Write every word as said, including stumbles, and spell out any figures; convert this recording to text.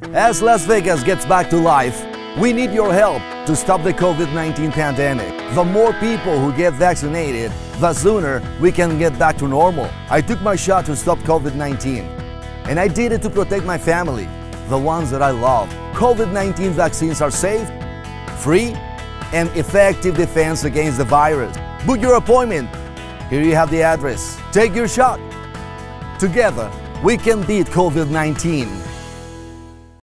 As Las Vegas gets back to life, we need your help to stop the COVID nineteen pandemic. The more people who get vaccinated, the sooner we can get back to normal. I took my shot to stop COVID nineteen, and I did it to protect my family, the ones that I love. COVID nineteen vaccines are safe, free, and effective defense against the virus. Book your appointment. Here you have the address. Take your shot. Together, we can beat COVID nineteen.